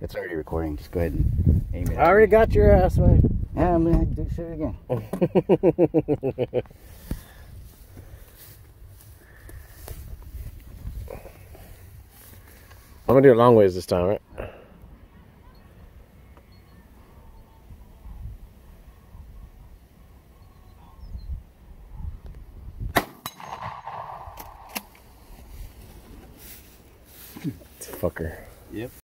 It's already recording. Just go ahead and aim it. I already got your ass, man. Yeah, I'm gonna do shit again. I'm gonna do it long ways this time, right? Fucker. Yep.